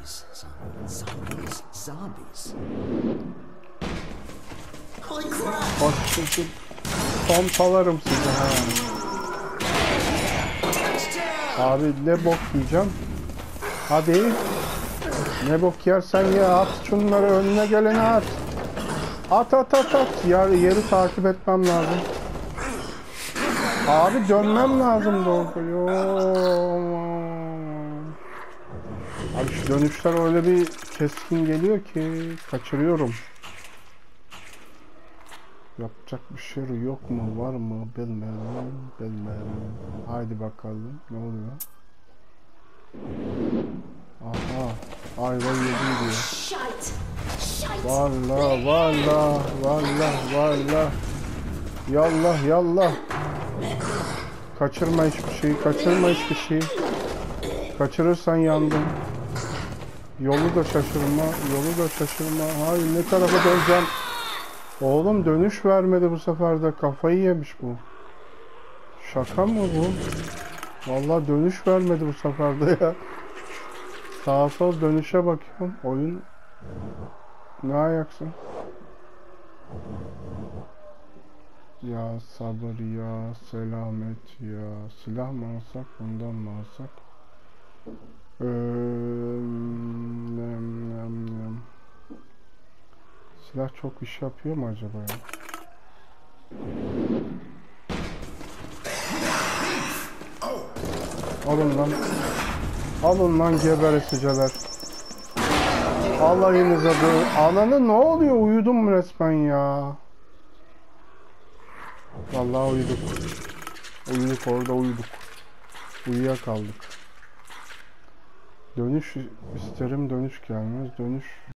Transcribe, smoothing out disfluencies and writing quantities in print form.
Zombies. Zombies. Zombies. Holy crap! Bak şimdi pompalarım sizi ha. Abi ne bok yiyeceğim? Hadi. Ne bok yersen ye, at şunları, önüne geleni at. At at at at. Yeri takip etmem lazım. Abi dönmem lazım doğru. Abi şu dönüşler öyle bir keskin geliyor ki kaçırıyorum. Yapacak bir şey yok mu, var mı bilmem. Haydi bakalım ne oluyor? Aha, ayva yedim diyor. Valla. Yallah. Kaçırma hiçbir şeyi. Kaçırırsan yandın. Yolu da şaşırma. Hayır, ne tarafa döneceğim? Oğlum dönüş vermedi bu sefer de. Kafayı yemiş bu. Şaka mı bu? Vallahi dönüş vermedi bu sefer de ya. Sağa sol dönüşe bakıyorum. Oyun ne ayaksın? Ya sabır ya, selamet ya. Silah mı alsak, bundan mı alsak? Silah çok iş yapıyor mu acaba ya? Alın lan geberesiceler. Alayınıza dön. Ananı ne oluyor? Uyudum resmen ya. Vallahi uyuduk. Orada uyuduk. Uyuyakaldık. Dönüş isterim, dönüş gelmez. Dönüş